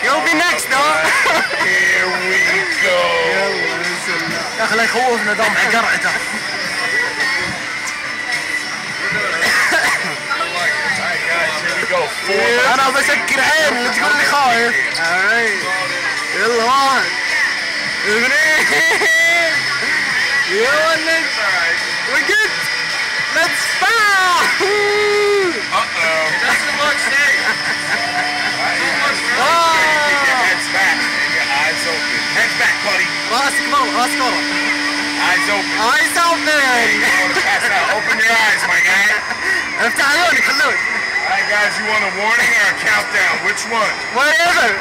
You'll be next, dog. Here we go. يا اخي لا يخوفنا دمع قرعته. Alright guys, here we go. انا بسكر عين اللي تقول لي خايف. يلا واحد اثنين يا ولد وقت let's fight. Uh-oh. Doesn't look safe. Keep your heads back and your eyes open. Heads back, buddy. راسك مرة راسك مرة. Eyes open. eyes open. Hey, you don't want to pass out. Open your eyes, my guy. افتح عيونك خلوك. Alright guys, you want a warning or a countdown? Which one? whatever.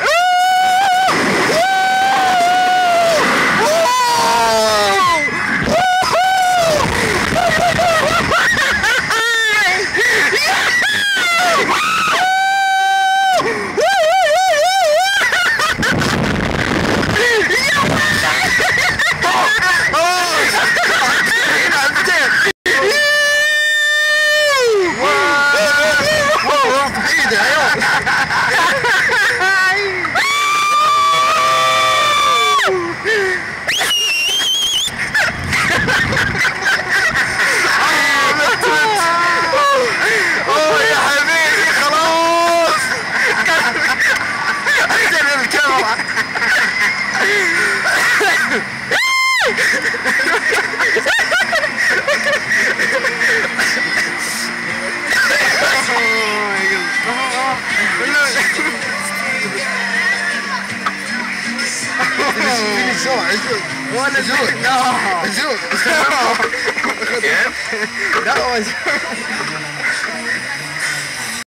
Again? That was